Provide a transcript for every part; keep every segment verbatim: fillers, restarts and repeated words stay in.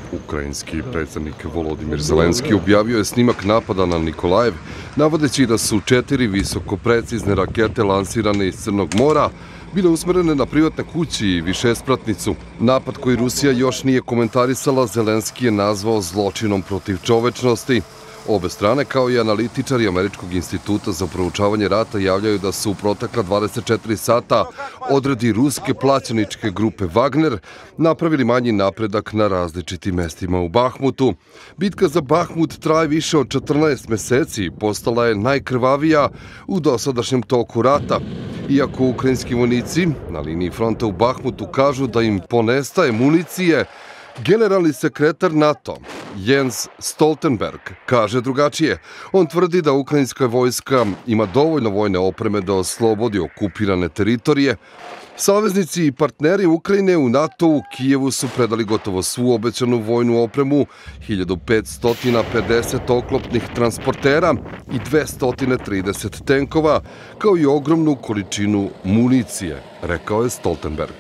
Ukrajinski predsjednik Volodimir Zelenski objavio je snimak napada na Nikolajev, navodeći da su četiri visoko precizne rakete lansirane iz Crnog mora bile usmerene na privatne kući i višespratnicu. Napad koji Rusija još nije komentarisala, Zelenski je nazvao zločinom protiv čovečnosti. Obe strane, kao i analitičari Američkog instituta za proučavanje rata, javljaju da su u protekla dvadeset četiri sata odredi ruske plaćeničke grupe Wagner napravili manji napredak na različitim mestima u Bahmutu. Bitka za Bahmut traje više od četrnaest meseci i postala je najkrvavija u dosadašnjem toku rata. Iako ukrajinski vojnici na liniji fronta u Bahmutu kažu da im ponestaje municije, generalni sekretar NATO Jens Stoltenberg kaže drugačije. On tvrdi da ukrajinska vojska ima dovoljno vojne opreme da oslobodi okupirane teritorije. Saveznici i partneri Ukrajine u NATO-u Kijevu su predali gotovo svu obećanu vojnu opremu, hiljadu petsto pedeset oklopnih transportera i dvesta trideset tenkova, kao i ogromnu količinu municije, rekao je Stoltenberg.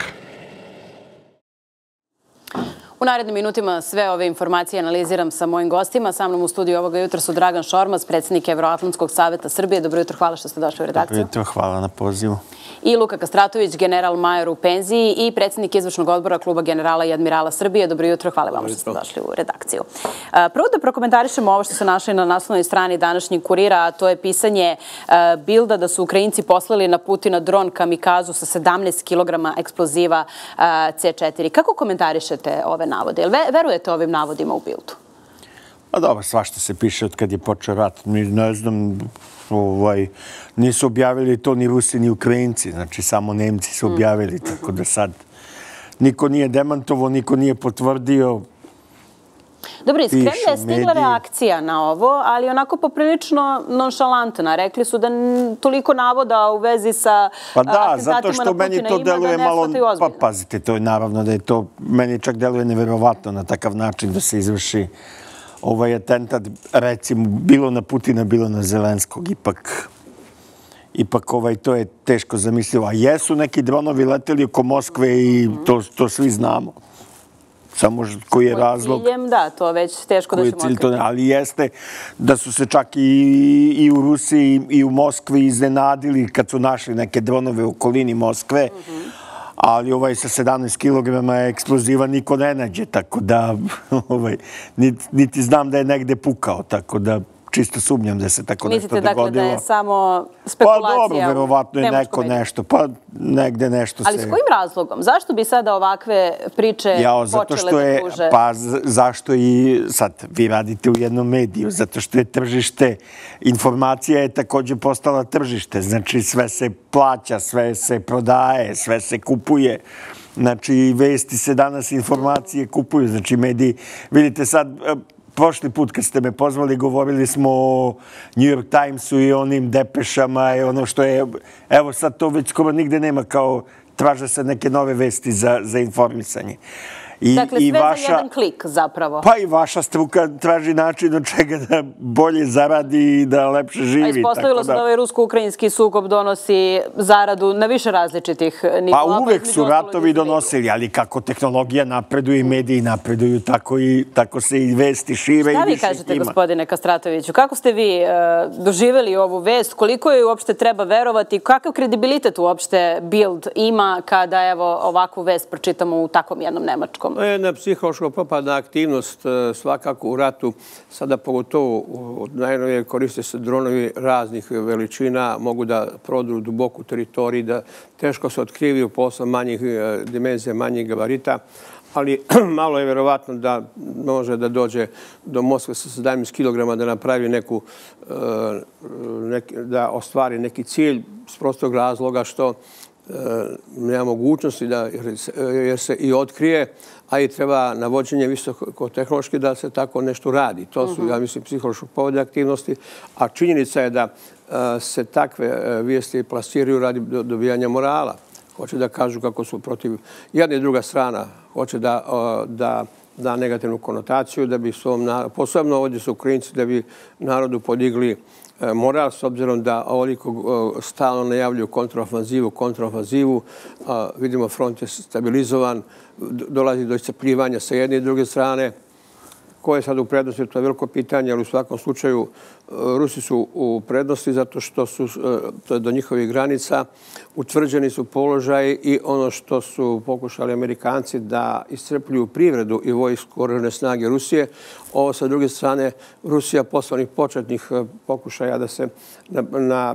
U narednim minutima sve ove informacije analiziram sa mojim gostima. Sa mnom u studiju ovoga jutra su Dragan Šormaz, predsjednik Evroatlantskog saveta Srbije. Dobro jutro, hvala što ste došli u redakciju. Dobro jutro, hvala na pozivu. I Luka Kastratović, general major u penziji i predsjednik izvršnog odbora Kluba generala i admirala Srbije. Dobro jutro, hvala vam što ste došli u redakciju. Prvo da prokomentarišemo ovo što se našli na naslovnoj strani današnjeg Kurira, a to je pisanje Bilda da su Ukrajinci poslali na Putina dron kamikazu sa sedamnaest kilograma eksploziva ce četiri. Kako komentarišete ove navode? Jel verujete ovim navodima u Bildu? Pa dobro, svašta se piše od kad je počeo rat. Mi ne znam, nisu objavili to ni Rusi ni Ukrajinci, znači samo Nemci su objavili, tako da sad niko nije demantovao, niko nije potvrdio. Dobro, iz Kremlja je stigla reakcija na ovo, ali onako poprilično nonšalantna. Rekli su da toliko navoda u vezi sa atentatima na Putina ima da ne shvataju ozbiljno. Pa da, zato što meni to deluje malo, pa pazite, to je naravno da je to, meni čak deluje neverovatno na takav način da se izvrši ovaj atentat, recimo, bilo na Putina, bilo na Zelenskog. Ipak, ipak ovaj, to je teško zamislivo. A jesu neki dronovi leteli oko Moskve i to, to svi znamo. Samo koji je razlog. Ciljem, da, to već teško da ćemo otkriti. Ali jeste da su se čak i, i u Rusiji i u Moskvi iznenadili kad su našli neke dronove u okolini Moskve, ali ovaj sa sedamnaest kilograma eksploziva niko ne nađe, tako da ovaj, niti, niti znam da je negde pukao, tako da čisto sumnjam da se tako nešto dogodilo. Mislite dakle da je samo spekulacija? Pa dobro, verovatno je neko nešto, pa negde nešto se... Ali s kojim razlogom? Zašto bi sada ovakve priče počele da kruže? Pa zašto i sad vi radite u jednom mediju? Zato što je tržište, informacija je također postala tržište. Znači sve se plaća, sve se prodaje, sve se kupuje. Znači vesti se danas, informacije kupuju. Znači mediji, vidite sad... Prošli put kad ste me pozvali, govorili smo o New York Timesu i onim depešama i ono što je... Evo sad to već skoro nigde nema, kao traže se neke nove vesti za, za informisanje. I, dakle, sve vaša, za jedan klik zapravo. Pa i vaša struka traži način od čega da bolje zaradi i da lepše živi. A ispostavilo se da ovaj rusko-ukrajinski sukob donosi zaradu na više različitih nivoa. Pa uvek su ratovi donosili, ali kako tehnologija napreduje i mediji napreduju, tako, i, tako se i vesti šire. Šta i vi kažete, gospodine Kastratoviću? Kako ste vi uh, doživjeli ovu vest? Koliko je uopšte treba verovati? Kakav kredibilitet uopšte Bild ima kada evo ovakvu vest pročitamo u takvom jednom nemačkom? To je jedna psihološko-propadna aktivnost svakako u ratu. Sada pogotovo najnovije koriste se dronovi raznih veličina, mogu da prodru duboku teritoriju, da teško se otkrivaju posle manjih dimenzija, manjih gabarita. Ali malo je verovatno da može da dođe do Moskve sa sedamnaest kilograma da napravi neku, da ostvari neki cilj s prostog razloga što nema mogućnosti da, jer se i otkrije, a i treba navođenje visokotehnološki da se tako nešto radi. To su, ja mislim, psihološko-povodne aktivnosti, a činjenica je da se takve vijesti plasiraju radi dobijanja morala. Hoće da kažu kako su protiv jedna i druga strana, hoće da, da da negativnu konotaciju, da bi svom, posebno ovdje su Ukrajinci, da bi narodu podigli moral, s obzirom da ovoliko stalno najavljuju kontraofanzivu, kontraofanzivu. Vidimo, front je stabilizovan, dolazi do iscrpljivanja sa jedne i druge strane. ko je sad u prednosti, to je veliko pitanje, ali u svakom slučaju Rusi su u prednosti zato što su to je do njihovih granica, utvrđeni su položaj i ono što su pokušali Amerikanci da iscrpljuju privredu i vojsku oružane snage Rusije. Ovo sa druge strane, Rusija posle onih početnih pokušaja da se na, na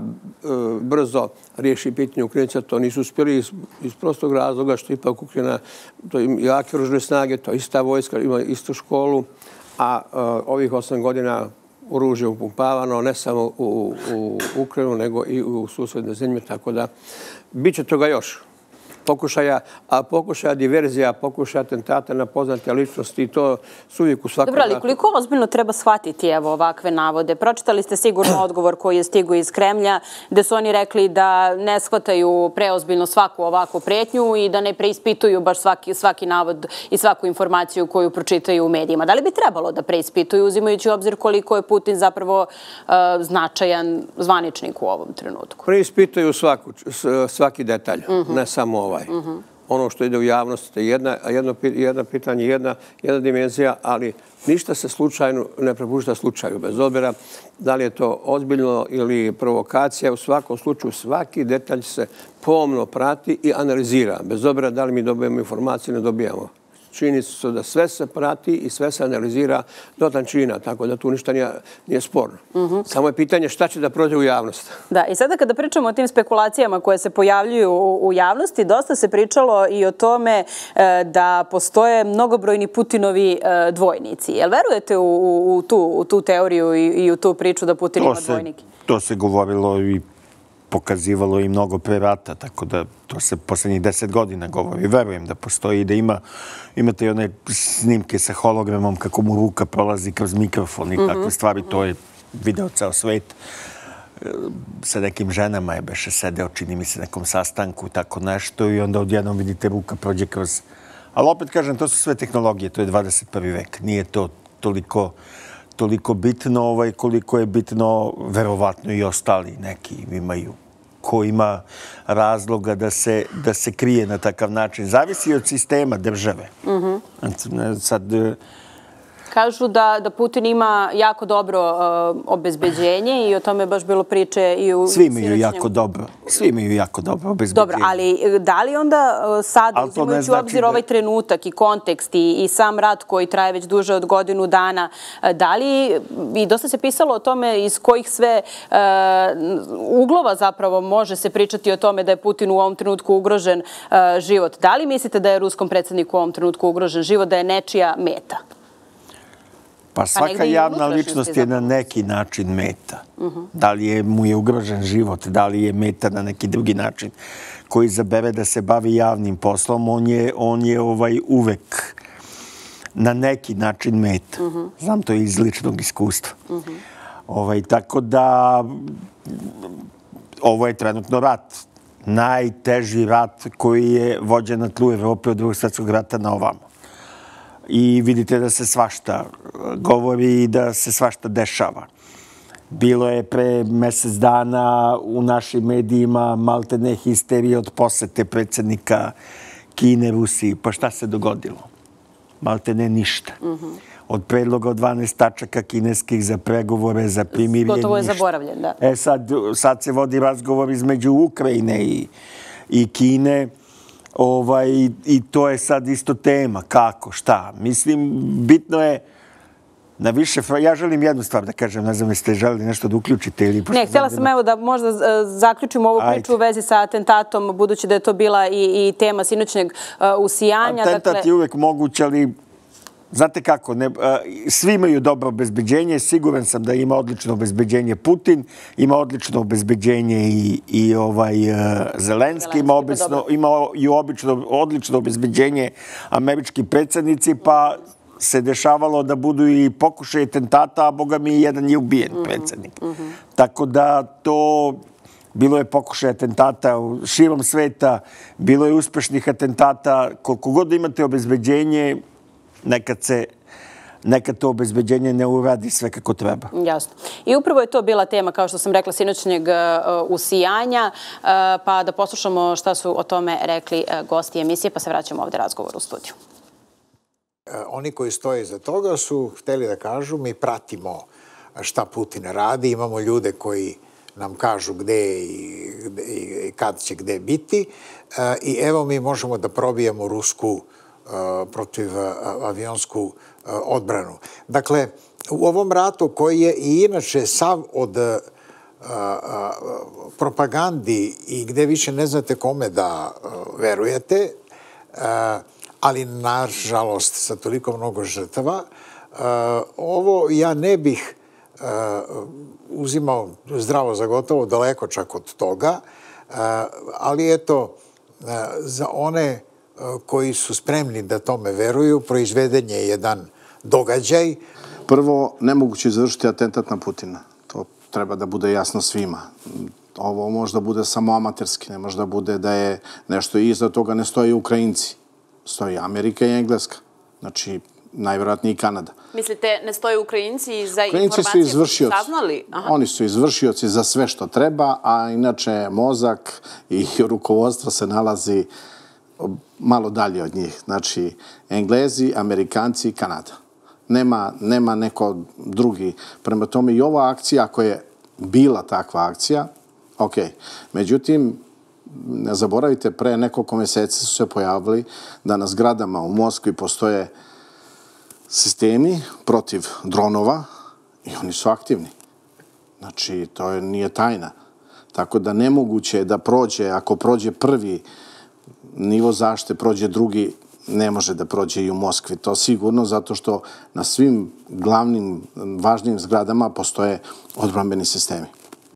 brzo riješi pitanje Ukrajinica, to nisu uspjeli iz, iz prostog razloga što ipak Ukrajina, to je jake oružane snage, to je ista vojska, ima istu školu, a uh, ovih osam godina oružje upumpavano ne samo u, u Ukrajinu, nego i u susjedne zemlje, tako da bit će toga još. Pokušaja, a pokušaja diverzija, pokušaja atentata na poznate ličnosti i to su uvijek u svakom... Dobro, ali koliko ozbiljno treba shvatiti evo ovakve navode? Pročitali ste sigurno odgovor koji je stigao iz Kremlja, gde su oni rekli da ne shvataju preozbiljno svaku ovakvu pretnju i da ne preispituju baš svaki, svaki navod i svaku informaciju koju pročitaju u medijima. Da li bi trebalo da preispituju, uzimajući u obzir koliko je Putin zapravo uh, značajan zvaničnik u ovom trenutku? Preispituju svaku, svaki detalj, uh-huh. ne samo ovo. Ovaj. Uh-huh. Ono što ide u javnost je jedna, jedno, jedno pitanje, jedna, jedna dimenzija, ali ništa se slučajno ne prepušta slučaju. Bez obzira da li je to ozbiljno ili provokacija, u svakom slučaju svaki detalj se pomno prati i analizira. Bez obzira da li mi dobijemo informacije, ne dobijamo. Činjenice su da sve se prati i sve se analizira do tančina, tako da tu ništa nije, nije sporno. Uh-huh. Samo je pitanje šta će da prođe u javnost. Da, i sada kada pričamo o tim spekulacijama koje se pojavljuju u, u javnosti, dosta se pričalo i o tome e, da postoje mnogobrojni Putinovi e, dvojnici. Jel verujete u, u, u, tu, u tu teoriju i, i u tu priču da Putin to ima dvojnike? Se, to se govorilo i pokazivalo i mnogo pre rata, tako da to se poslednjih deset godina govori. Verujem da postoji i da ima, imate i one snimke sa hologramom kako mu ruka prolazi kroz mikrofon i mm-hmm. takve stvari, to je video ceo svet. Sa nekim ženama je beše sedeo, čini mi se, nekom sastanku, tako nešto i onda odjednom vidite ruka prođe kroz... Ali opet kažem, to su sve tehnologije, to je dvadeset prvi vek. Nije to toliko... toliko bitno ovaj, koliko je bitno verovatno i ostali neki imaju ko ima razloga da se, da se krije na takav način. Zavisi od sistema države. Mm-hmm. Sad, kažu da, da Putin ima jako dobro uh, obezbeđenje i o tome je baš bilo priče i u... Svi imaju jako dobro. Svi imaju jako dobro obezbeđenje. Dobro, ali da li onda uh, sad, uzimajući u obzir da... ovaj trenutak i kontekst i, i sam rat koji traje već duže od godinu dana, uh, da li, i dosta se pisalo o tome iz kojih sve uh, uglova zapravo može se pričati o tome da je Putin u ovom trenutku ugrožen uh, život. Da li mislite da je ruskom predsjedniku u ovom trenutku ugrožen život, da je nečija meta? Pa svaka javna ličnost je na neki način meta. Uh-huh. Da li je, mu je ugrožen život, da li je meta na neki drugi način koji izabere da se bavi javnim poslom, on je, on je ovaj uvek na neki način meta. Uh-huh. Znam to iz ličnog iskustva. Uh-huh. Ovaj, tako da ovo je trenutno rat. Najteži rat koji je vođen na tlu Evrope od drugog svjetskog rata na ovamo. I vidite da se svašta govori i da se svašta dešava. Bilo je pre mjesec dana u našim medijima maltene histerije od posete predsjednika Kine Rusiji. Pa šta se dogodilo? Maltene ništa. Mm-hmm. Od predloga od dvanaest tačaka kineskih za pregovore, za primirje ništa. Gotovo je zaboravljen, da. E sad, sad se vodi razgovor između Ukrajine i, i Kine. Ovaj, i to je sad isto tema. Kako, šta? Mislim, bitno je na više... Ja želim jednu stvar da kažem, ne znam da ste želeli nešto da uključite ili... Ne, htjela sam evo da možda zaključim ovu priču Ajde. u vezi sa atentatom, budući da je to bila i, i tema sinoćnjeg uh, usijanja. Atentat dakle... je uvek moguć, ali... Znate kako, ne, svi imaju dobro obezbeđenje, siguran sam da ima odlično obezbeđenje Putin, ima odlično obezbeđenje i, i ovaj Zelenski, ima, obisno, ima i obično, odlično obezbeđenje američki predsjednici, pa se dešavalo da budu i pokušaje atentata, a boga mi jedan je ubijen mm-hmm. predsjednik. Mm-hmm. Tako da to... Bilo je pokušaj atentata širom sveta, bilo je uspešnih atentata, koliko god imate obezbeđenje, nekad se nekad to obezbeđenje ne uradi sve kako treba. Jasno. I upravo je to bila tema, kao što sam rekla, sinoćnjeg uh, usijanja, uh, pa da poslušamo šta su o tome rekli uh, gosti emisije, pa se vraćamo ovdje razgovor u studiju. oni koji stoje iza toga su hteli da kažu mi pratimo šta Putin radi, imamo ljude koji nam kažu gde i, i kad će gde biti i evo mi možemo da probijemo rusku protivavionsku odbranu. Dakle, u ovom ratu koji je i inače sav od propagandi i gde više ne znate kome da verujete, ali nažalost sa toliko mnogo žrtava, ovo ja ne bih uzimao zdravo za gotovo, daleko čak od toga, ali eto, za one koji su spremni da tome veruju, proizveden je jedan događaj. Prvo, nemoguće izvršiti atentat na Putina. To treba da bude jasno svima. Ovo možda bude samo amaterski, ne možda bude da je nešto i iza toga ne stoji Ukrajinci. Stoji Amerika i Engleska. Znači, najvjerojatnije i Kanada. Mislite, ne stoje Ukrajinci za Ukrajinci informacije su koje su saznali? Oni su izvršioci za sve što treba, a inače mozak i rukovodstvo se nalazi malo dalje od njih. Znači, Englezi, Amerikanci i Kanada. Nema, nema neko drugi. Prema tome i ova akcija, ako je bila takva akcija, ok. Međutim, ne zaboravite, pre nekoliko meseci su se pojavili da na zgradama u Moskvi postoje sistemi protiv dronova i oni su aktivni. Znači, to je, nije tajna. Tako da nemoguće je da prođe, ako prođe prvi nivo zaštite, prođe drugi, ne može da prođe i u Moskvi. To sigurno, zato što na svim glavnim, važnim zgradama postoje odbrambeni sistemi.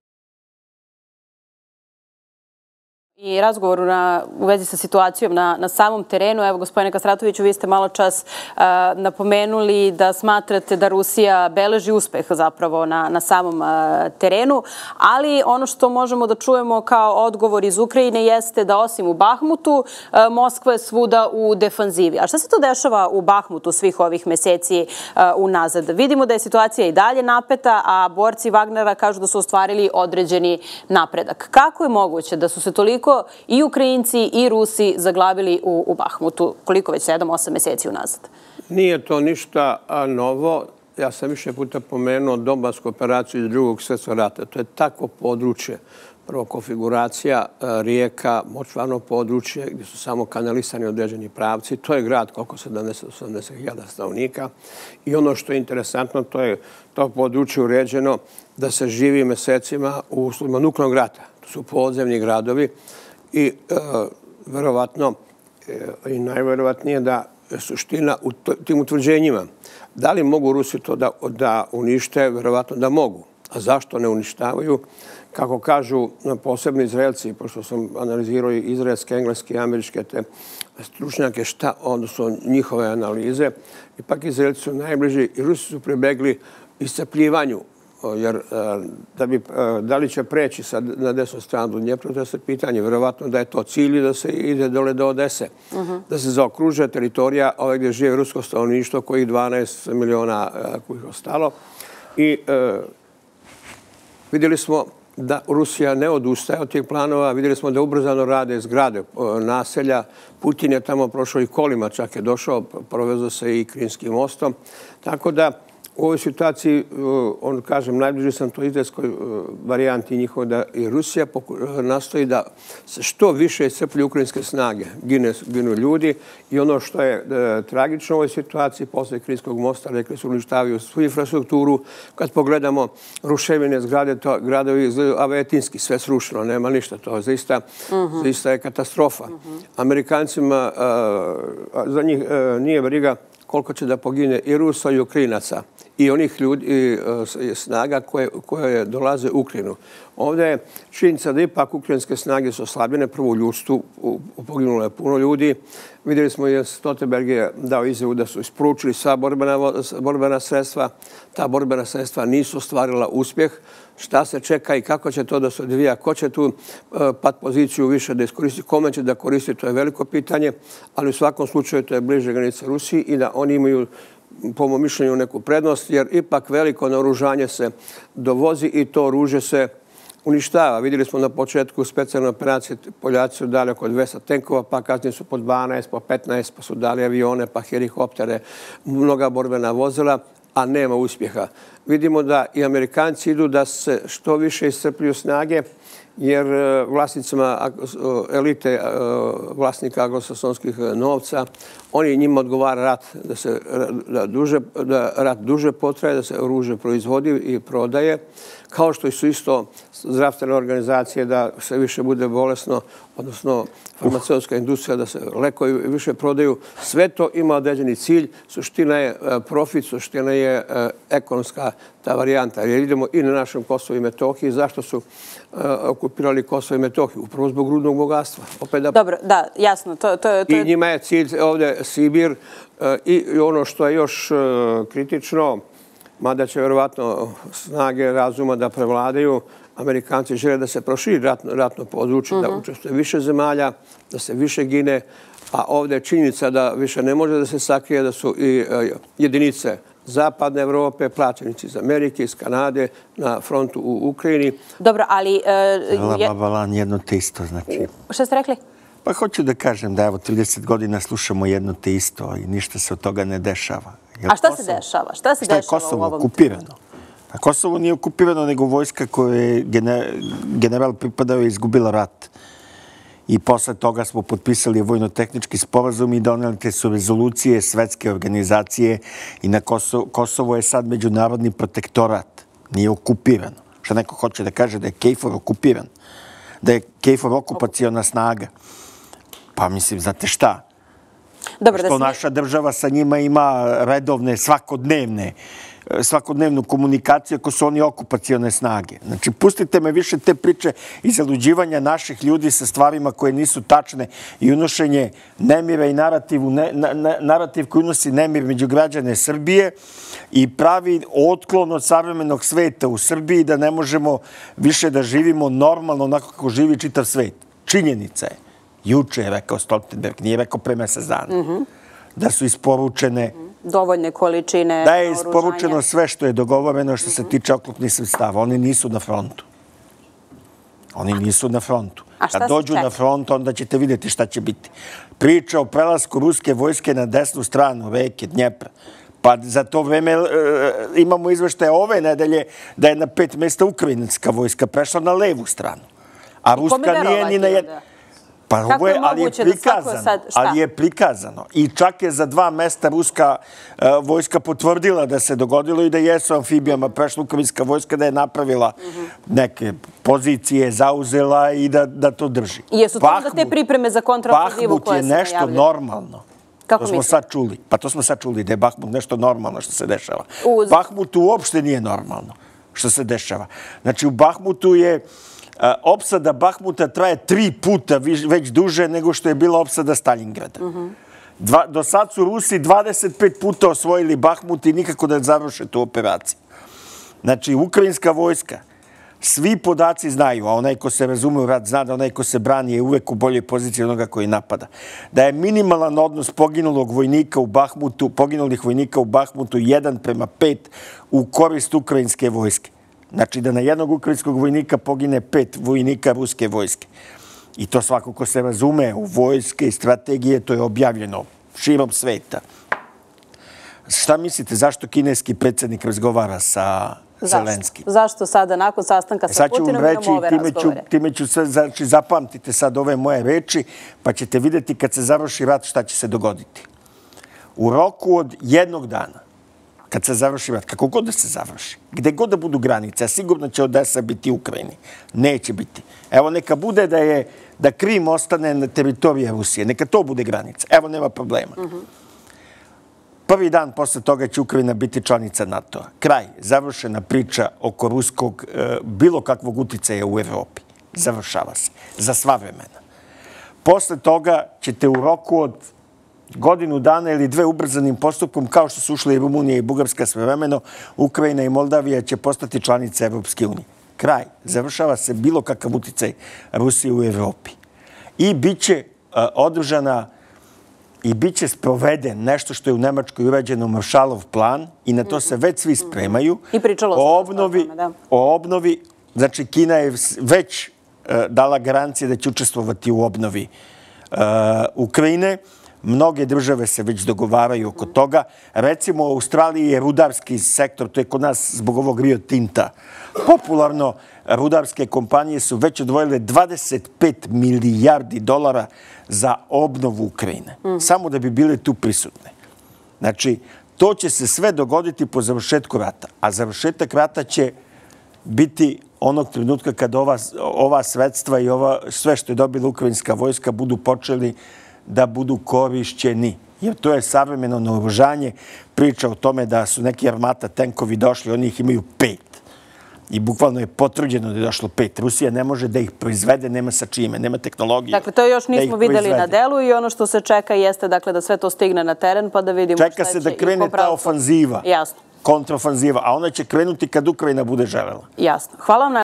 I razgovoru na, u vezi sa situacijom na, na samom terenu. Evo, gospodine Kastratoviću, vi ste malo čas uh, napomenuli da smatrate da Rusija beleži uspeh zapravo na, na samom uh, terenu, ali ono što možemo da čujemo kao odgovor iz Ukrajine jeste da osim u Bahmutu, uh, Moskva je svuda u defanzivi. A šta se to dešava u Bahmutu svih ovih meseci uh, unazad? Vidimo da je situacija i dalje napeta, a borci Wagnera kažu da su ostvarili određeni napredak. Kako je moguće da su se toliko i Ukrajinci i Rusi zaglavili u, u Bahmutu, koliko već, sedam, osam meseci unazad? Nije to ništa novo. Ja sam više puta pomenuo Donbassku operaciju iz drugog svjetskog rata. To je takvo područje, prvo konfiguracija rijeka, močvarno područje gdje su samo kanalisani određeni pravci. To je grad koliko sedamdeset do osamdeset hiljada stanovnika. I ono što je interesantno, to je to područje uređeno da se živi mesecima u uslovima nuklearnog rata. To su podzemni gradovi i e, verovatno e, i najverovatnije da je suština u tim utvrđenjima. Da li mogu Rusi to da, da unište? Verovatno da mogu. A zašto ne uništavaju? Kako kažu posebni Izraelci, pošto sam analizirao i izraelske, engleske i američke te stručnjake, šta odnosno njihove analize, ipak Izraelci su najbliži i Rusi su pribegli iscrpljivanju, jer da, bi, da li će preći sad na desnu stranu do Dnjepra, to je se pitanje. Verovatno da je to cilj da se ide dole do Odese. Uh-huh. Da se zaokruže teritorija ove gdje žive rusko stanovništvo, kojih dvanaest miliona kojih je ostalo. I e, vidjeli smo da Rusija ne odustaje od tih planova. Vidjeli smo da ubrzano rade zgrade naselja. Putin je tamo prošao i kolima, čak je došao, provezao se i Krimskim mostom. Tako da u ovoj situaciji, on kažem, najbliži sam to izraelskoj varijanti njihove da i Rusija nastoji da se što više iscrpljuju ukrajinske snage. Gine, ginu ljudi i ono što je e, tragično u ovoj situaciji, posle Krimskog mosta, rekli su uništavaju svu infrastrukturu. Kad pogledamo ruševine zgrade, to gradovi izgledaju avetinski, sve srušeno, nema ništa. To zaista, uh-huh. zaista je katastrofa. Uh-huh. Amerikancima a, za njih a, nije briga koliko će da pogine i Rusa i Ukrajinaca i onih ljudi, i, i snaga koje, koje dolaze u Ukrajinu. Ovdje je činjenica da ipak ukrajinske snage su oslabljene. Prvo u ljudstvu, poginulo je puno ljudi. Vidjeli smo i Stoltenberg je dao izjavu da su isporučili sva borbena, borbena sredstva. Ta borbena sredstva nisu ostvarila uspjeh. Šta se čeka i kako će to da se odvija? Ko će tu pat poziciju više da iskoristi? Kome će da koristi? To je veliko pitanje. Ali u svakom slučaju to je bliže granice Rusiji i da oni imaju, po mom mišljenju, neku prednost, jer ipak veliko naoružanje se dovozi i to oružje se uništava. Vidjeli smo na početku specijalne operacije, Poljaci su dali oko dvesta tenkova, pa kasnije su po dvanaest, po petnaest, pa su dali avione, pa helikoptere, mnoga borbena vozila, a nema uspjeha. Vidimo da i Amerikanci idu da se što više iscrpljuju snage, jer vlasnicima elite vlasnika anglosaksonskih novca, oni njima odgovara rat da se da duže, da rat duže potraje, da se oružje proizvodi i prodaje, kao što su isto zdravstvene organizacije da se više bude bolesno, odnosno farmaceutska industrija da se lekovi više prodaju. Sve to ima određeni cilj. Suština je profit, suština je ekonomska ta varijanta. Jer idemo i na našem Kosovu i Metohiji. Zašto su okupirali Kosovo i Metohiju? Upravo zbog rudnog bogatstva. Dobro, da, jasno. I njima je cilj ovdje Sibir i ono što je još kritično, mada će vjerovatno snage razuma da prevladaju, Amerikanci žele da se proširi ratno područje, da učestvuje više zemalja, da se više gine, a ovdje je činjenica da više ne može da se sakrije da su i jedinice Zapadne Evrope, plaćenici iz Amerike, iz Kanade, na frontu u Ukrajini. Dobro, ali... Babalan, jedno te isto, znači... Šta ste rekli? Pa hoću da kažem da evo trideset godina slušamo jedno te isto i ništa se od toga ne dešava. A šta se dešava? Šta se dešava u ovom... Šta je Kosovo okupirano? A Kosovo nije okupirano, nego vojska koja je general pripadao je izgubila rat. I posle toga smo potpisali vojno-tehnički sporazum i doneli te su rezolucije svetske organizacije i na Kosovo je sad međunarodni protektorat. Nije okupirano. Što neko hoće da kaže da je KFOR okupiran. Da je KFOR okupaciona snaga. Pa mislim, znate šta? Što naša država sa njima ima redovne, svakodnevne, svakodnevnu komunikaciju ako su oni okupacione snage. Znači, pustite me više te priče i zaluđivanja naših ljudi sa stvarima koje nisu tačne i unošenje nemira i narativ koji unosi nemir među građane Srbije i pravi otklon od savremenog sveta u Srbiji da ne možemo više da živimo normalno onako kako živi čitav svet. Činjenica je. Juče je rekao Stoltenberg, nije rekao pre mesec dana, da su isporučene dovoljne količine da je isporučeno sve što je dogovoreno što se tiče oklopnih sredstava. Oni nisu na frontu. Oni nisu na frontu. Kad dođu na front, onda ćete vidjeti šta će biti. Priča o prelasku ruske vojske na desnu stranu reke Dnjepra. Pa za to vreme imamo izveštaje ove nedelje da je na pet mjesta ukrajinska vojska prešla na levu stranu. A ruska nije ni na jednu. Pa ovo je, ali je prikazano, ali je prikazano. I čak je za dva mesta ruska vojska potvrdila da se dogodilo i da jesu amfibijama prešla ukrajinska vojska, da je napravila neke pozicije, zauzela i da to drži. I jesu to da te pripreme za kontraofenzivu koje se najavljaju? Bahmut je nešto normalno. To smo sad čuli. Pa to smo sad čuli da je Bahmut nešto normalno što se dešava. Bahmutu uopšte nije normalno što se dešava. Znači u Bahmutu je opsada Bahmuta traje tri puta već duže nego što je bila opsada Stalingrada. Do sad su Rusi dvadeset pet puta osvojili Bahmut i nikako da završe tu operaciju. Znači, ukrajinska vojska, svi podaci znaju, a onaj ko se razume u rat zna da onaj ko se brani je uvek u boljoj poziciji onoga koji napada. Da je minimalan odnos poginulog vojnika u Bahmutu, poginulih vojnika u Bahmutu jedan prema pet u korist ukrajinske vojske. Znači da na jednog ukrajinskog vojnika pogine pet vojnika ruske vojske. I to svako ko se razume u vojske i strategije, to je objavljeno širom sveta. Šta mislite, zašto kineski predsjednik razgovara sa Zelenskim? Zašto sada, nakon sastanka sa Putinom, imamo ove razgovore? Time ću sve, znači zapamtite sad ove moje reči, pa ćete vidjeti kad se završi rat šta će se dogoditi. U roku od jednog dana, kad se završi rat, kako god da se završi, gde god da budu granice, a sigurno će Odesa biti u Ukrajini. Neće biti. Evo, neka bude da je, da Krim ostane na teritoriji Rusije. Neka to bude granica. Evo, nema problema. Prvi dan posle toga će Ukrajina biti članica NATO-a. Kraj. Završena priča oko ruskog bilo kakvog uticaja u Evropi. Završava se. Za sva vremena. Posle toga ćete u roku od godinu dana ili dve ubrzanim postupkom, kao što su ušli i Rumunija i Bugarska svevremeno, Ukrajina i Moldavija će postati članice Evropske unije. Kraj. Završava se bilo kakav uticaj Rusije u Evropi. I bit će održana i bit će sproveden nešto što je u Nemačkoj urađeno Maršalov plan i na to se već svi spremaju. I pričalo se o tome, da. O obnovi Znači, Kina je već dala garancije da će učestvovati u obnovi Ukrajine. Mnoge države se već dogovaraju oko toga. Recimo, u Australiji je rudarski sektor, to je kod nas zbog ovog Rio Tinta. Popularno, rudarske kompanije su već odvojile dvadeset pet milijardi dolara za obnovu Ukrajine. Samo da bi bile tu prisutne. Znači, to će se sve dogoditi po završetku rata. A završetak rata će biti onog trenutka kada ova, ova sredstva i ova, sve što je dobila ukrajinska vojska budu počeli da budu korišćeni. Jer to je savremeno naoružanje. Priča o tome da su neki armata tenkovi došli, oni ih imaju pet. I bukvalno je potvrđeno da je došlo pet. Rusija ne može da ih proizvede, nema sa čime, nema tehnologije. Dakle, to još nismo videli na delu i ono što se čeka jeste dakle, da sve to stigne na teren pa da vidimo šta će. Čeka se da krene ta ofanziva. Jasno. Kontraofanziva, a ona će krenuti kad Ukrajina bude želela. Jasno. Hvala vam na